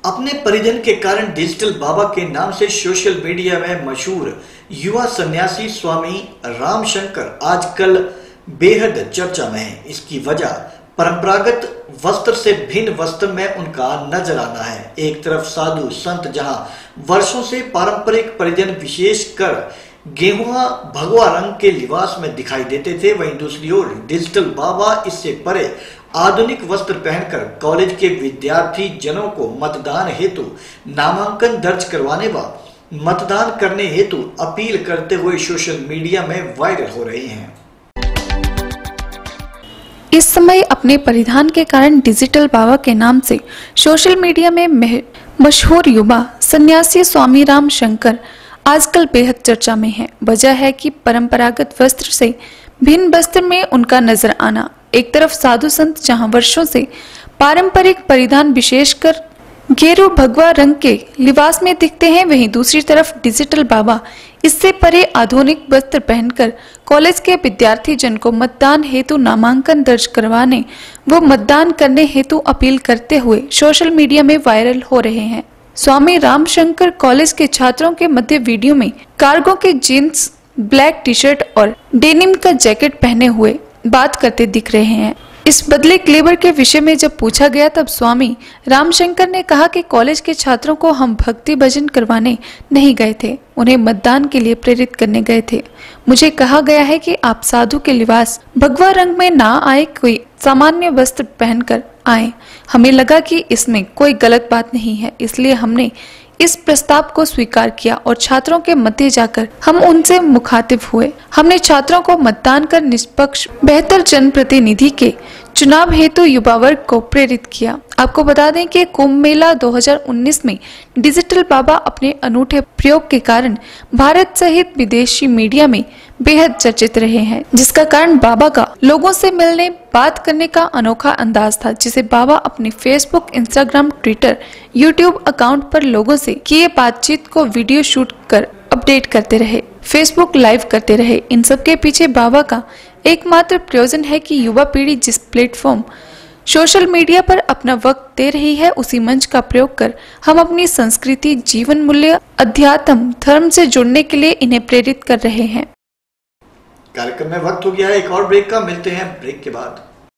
अपने परिजन के कारण डिजिटल बाबा के नाम से सोशल मीडिया में मशहूर युवा सन्यासी स्वामी रामशंकर आजकल बेहद चर्चा में है। इसकी वजह परंपरागत वस्त्र से भिन्न वस्त्र में उनका नजर आना है। एक तरफ साधु संत जहां वर्षों से पारंपरिक परिजन विशेषकर गेहुआ भगवा रंग के लिबास में दिखाई देते थे, वहीं दूसरी ओर डिजिटल बाबा इससे परे आधुनिक वस्त्र पहनकर कॉलेज के विद्यार्थी जनों को मतदान हेतु नामांकन दर्ज करवाने व मतदान करने हेतु अपील करते हुए सोशल मीडिया में वायरल हो रहे हैं। इस समय अपने परिधान के कारण डिजिटल बाबा के नाम से सोशल मीडिया में मशहूर युवा सन्यासी स्वामी रामशंकर आजकल बेहद चर्चा में है। वजह है कि परंपरागत वस्त्र से भिन्न वस्त्र में उनका नजर आना। एक तरफ साधु संत जहां वर्षों से पारंपरिक परिधान विशेषकर गेरू भगवा रंग के लिबास में दिखते हैं, वहीं दूसरी तरफ डिजिटल बाबा इससे परे आधुनिक वस्त्र पहनकर कॉलेज के विद्यार्थी जन को मतदान हेतु नामांकन दर्ज करवाने व मतदान करने हेतु अपील करते हुए सोशल मीडिया में वायरल हो रहे हैं। स्वामी रामशंकर कॉलेज के छात्रों के मध्य वीडियो में कार्गो के जीन्स, ब्लैक टी शर्ट और डेनिम का जैकेट पहने हुए बात करते दिख रहे हैं। इस बदले क्लेवर के विषय में जब पूछा गया तब स्वामी रामशंकर ने कहा कि कॉलेज के छात्रों को हम भक्ति भजन करवाने नहीं गए थे, उन्हें मतदान के लिए प्रेरित करने गए थे। मुझे कहा गया है कि आप साधु के लिबास भगवा रंग में ना आए, कोई सामान्य वस्त्र पहनकर आए। हमें लगा कि इसमें कोई गलत बात नहीं है, इसलिए हमने इस प्रस्ताव को स्वीकार किया और छात्रों के मध्य जाकर हम उनसे मुखातिब हुए। हमने छात्रों को मतदान कर निष्पक्ष बेहतर जनप्रतिनिधि के चुनाव हेतु युवा वर्ग को प्रेरित किया। आपको बता दें कि कुंभ मेला 2019 में डिजिटल बाबा अपने अनूठे प्रयोग के कारण भारत सहित विदेशी मीडिया में बेहद चर्चित रहे हैं, जिसका कारण बाबा का लोगों से मिलने बात करने का अनोखा अंदाज था, जिसे बाबा अपने Facebook, Instagram, Twitter, YouTube account पर लोगों से किए बातचीत को वीडियो शूट कर अपडेट करते रहे, फेसबुक लाइव करते रहे। इन सब के पीछे बाबा का एकमात्र प्रयोजन है कि युवा पीढ़ी जिस प्लेटफॉर्म सोशल मीडिया पर अपना वक्त दे रही है, उसी मंच का प्रयोग कर हम अपनी संस्कृति, जीवन मूल्य, अध्यात्म, धर्म से जुड़ने के लिए इन्हें प्रेरित कर रहे हैं। कार्यक्रम में वक्त हो गया है एक और ब्रेक का, मिलते हैं ब्रेक के बाद।